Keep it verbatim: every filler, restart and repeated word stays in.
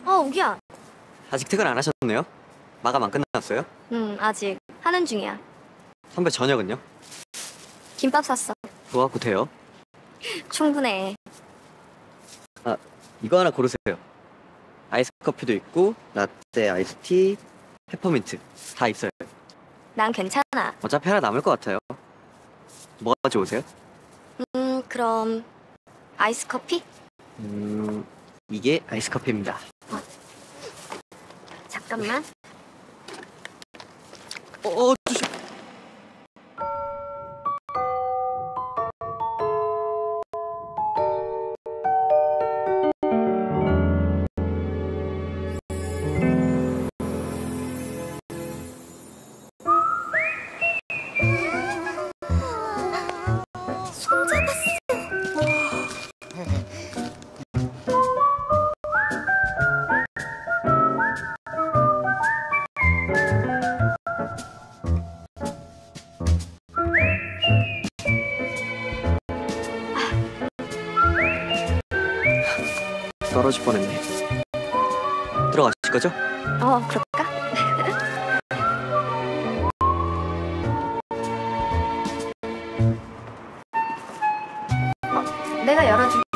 어, 우기야. 아직 퇴근 안 하셨네요? 마감 안 끝났어요? 응, 아직 하는 중이야. 선배 저녁은요? 김밥 샀어. 그거 갖고 돼요? 충분해. 아, 이거 하나 고르세요. 아이스 커피도 있고 라떼, 아이스티, 페퍼민트 다 있어요. 난 괜찮아. 어차피 하나 남을 것 같아요. 뭐가 좋으세요? 음, 그럼 아이스 커피? 음, 이게 아이스 커피입니다. 잠깐만. 어, 어 조심. 손 잡았어. 떨어질 뻔했네. 들어가실 거죠? 어, 그럴까? 어, 내가 열어줄게.